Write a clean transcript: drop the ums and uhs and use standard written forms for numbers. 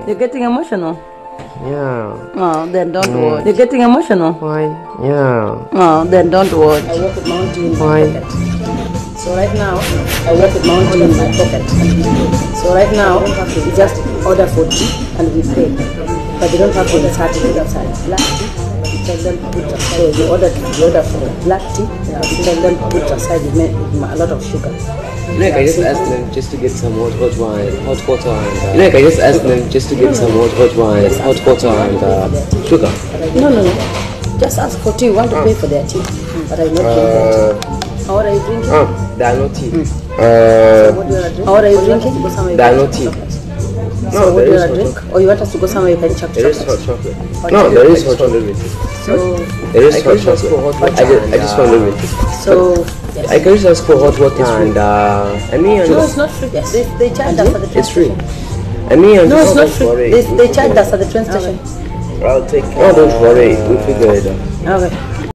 You're getting emotional. Yeah. Oh, then don't watch. You're getting emotional. Why? Yeah. Oh, then don't watch. I work with Mountain in my pocket. So right now, I work with Mountain in my pocket. So right now, we just order for tea and we pay. But they don't have the certificate outside. Black tea, you tell them put aside. So you order for black tea, you tell them put aside a lot of sugar. You know, I just asked them just to get some hot wine, hot water, and you know, I just asked them just to get some hot wine, hot water, and sugar. No. Just ask for tea. You want to pay for their tea, but I'm not paying their tea. What are you drinking? There are no tea. What are you drinking? There are no tea. So what do you want to drink? Or you want us to go somewhere you can chuck chocolate? There is hot chocolate. No, there is hot chocolate. So there is hot chocolate. I just want to drink. So I can just ask for hot water and I mean, no, it's not free. Yes, they charge us for the train it's free. station. I mean, no, it's not free. They charge us at the train station. I'll take. Oh, don't worry. We'll figure it out. Okay.